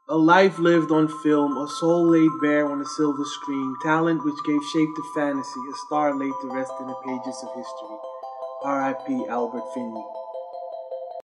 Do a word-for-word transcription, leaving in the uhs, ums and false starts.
A life lived on film, a soul laid bare on a silver screen, talent which gave shape to fantasy, a star laid to rest in the pages of history. R I P Albert Finney.